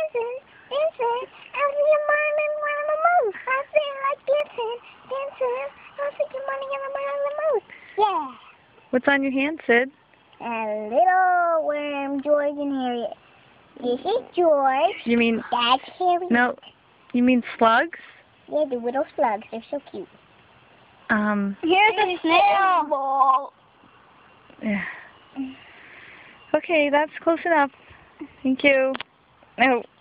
dancing, dancing. I see your money and one on the move. I feel like dancing, dancing. I see your money and one on the move. Yeah. What's on your hand, Sid? A little worm, George and Harriet. This is George. You mean... That's Harriet. No. You mean slugs? Yeah, the little slugs. They're so cute. Here's a snail ball. Yeah. Okay, that's close enough. Thank you. Oh.